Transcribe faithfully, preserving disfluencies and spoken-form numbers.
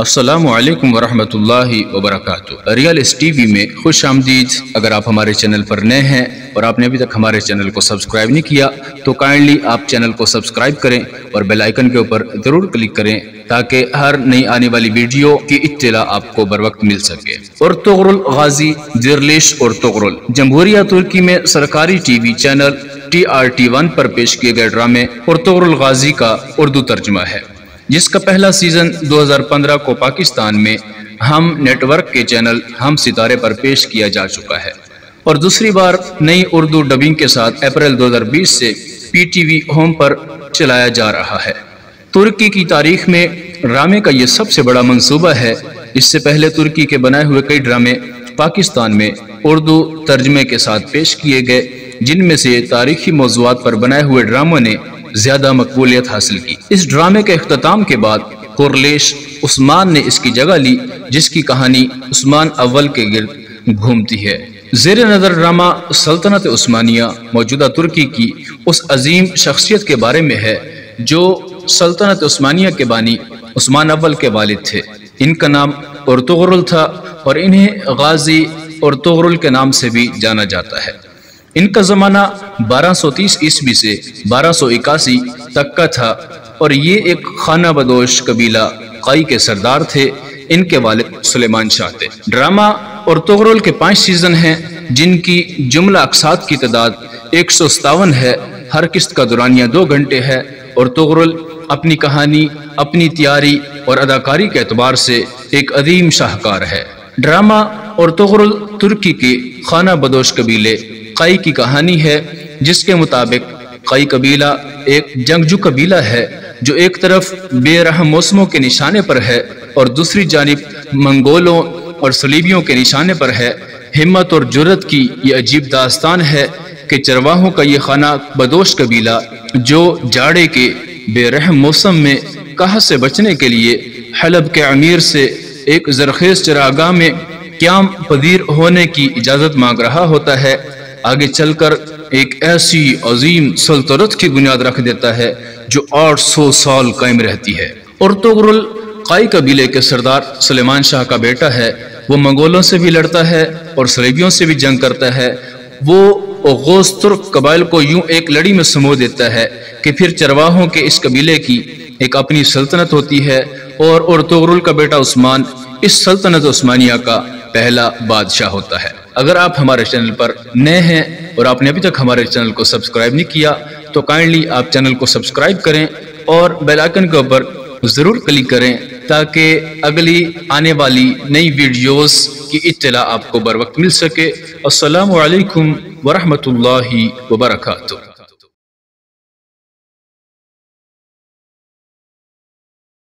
السلام علیکم ورحمۃ اللہ وبرکاتہ۔ ریئل ایس ٹی وی میں خوش آمدید۔ اگر آپ ہمارے چینل پر نئے ہیں اور آپ نے ابھی تک ہمارے چینل کو سبسکرائب نہیں کیا تو کائنڈلی آپ چینل کو سبسکرائب کریں اور بیل آئیکن کے اوپر ضرور کلک کریں تاکہ ہر نئی آنے والی ویڈیو کی اطلاع آپ کو بر وقت مل سکے۔ ارطغرل غازی دیرلیش ارطغرل جمہوریہ ترکی میں سرکاری T V channel T R T one پر پیش کیے گئے ڈرامے ارطغرل غازی کا اردو ترجمہ ہے، جس کا پہلا سیزن دو ہزار پندرہ کو پاکستان میں ہم نیٹ ورک کے چینل ہم ستارے پر پیش کیا جا چکا ہے اور دوسری بار نئی اردو ڈبنگ کے ساتھ اپریل دو ہزار بیس سے پی ٹی وی ہوم پر چلایا جا رہا ہے۔ ترکی کی تاریخ میں ڈرامے کا یہ سب سے بڑا منصوبہ ہے۔ اس سے پہلے ترکی کے بنائے ہوئے کئی ڈرامے پاکستان میں اردو ترجمے کے ساتھ پیش کیے گئے، جن میں سے تاریخی موضوعات پر بنائے ہوئے ڈراموں نے زیادہ مقبولیت حاصل کی۔ اس ڈرامے کے اختتام کے بعد قرلیش عثمان نے اس کی جگہ لی، جس کی کہانی عثمان اول کے گرد گھومتی ہے۔ زیر نظر ڈرامہ سلطنت عثمانیہ موجودہ ترکی کی اس عظیم شخصیت کے بارے میں ہے جو سلطنت عثمانیہ کے بانی عثمان اول کے والد تھے۔ ان کا نام ارطغرل تھا اور انہیں غازی ارطغرل کے نام سے بھی جانا جاتا ہے۔ ان کا زمانہ بارہ سو تیس عیسوی سے بارہ سو اکاسی تک کا تھا اور یہ ایک خانہ بدوش قبیلہ قائی کے سردار تھے۔ ان کے والد سلیمان شاہ تھے۔ ڈرامہ ارطغرل کے پانچ سیزن ہیں، جن کی جملہ اقساط کی تعداد ایک سو ستاون ہے۔ ہر قسط کا دورانیہ دو گھنٹے ہے۔ ارطغرل اپنی کہانی، اپنی تیاری اور اداکاری کے اعتبار سے ایک عظیم شاہکار ہے۔ ڈرامہ ارطغرل ترکی کے خانہ بدوش قبیلے قائی کی کہانی ہے، جس کے مطابق قائی قبیلہ ایک جنگجو قبیلہ ہے جو ایک طرف بے رحم موسموں کے نشانے پر ہے اور دوسری جانب منگولوں اور صلیبیوں کے نشانے پر ہے۔ ہمت اور جرت کی یہ عجیب داستان ہے کہ چرواہوں کا یہ خانہ بدوش قبیلہ جو جاڑے کے بے رحم موسم میں قحط سے بچنے کے لیے حلب کے امیر سے ایک زرخیز چراگاہ میں قیام پذیر ہونے کی اجازت مانگ رہا ہوتا ہے، آگے چل کر ایک ایسی عظیم سلطنت کی بنیاد رکھ دیتا ہے جو آٹھ سو سال قائم رہتی ہے۔ ارطغرل قائی قبیلے کے سردار سلیمان شاہ کا بیٹا ہے۔ وہ منگولوں سے بھی لڑتا ہے اور صلیبیوں سے بھی جنگ کرتا ہے۔ وہ اوغوز ترک قبائل کو یوں ایک لڑی میں سمو دیتا ہے کہ پھر چرواہوں کے اس قبیلے کی ایک اپنی سلطنت ہوتی ہے اور ارطغرل کا بیٹا عثمان اس سلطنت عثمانیہ کا پہلا بادشاہ ہوتا ہے۔ اگر آپ ہمارے چینل پر نئے ہیں اور آپ نے ابھی تک ہمارے چینل کو سبسکرائب نہیں کیا تو کائنڈلی آپ چینل کو سبسکرائب کریں اور بیل آئیکن کے اوپر ضرور کلک کریں تاکہ اگلی آنے والی نئی ویڈیوز کی اطلاع آپ کو بر وقت مل سکے۔ السلام علیکم ورحمۃ اللہ وبرکاتہ۔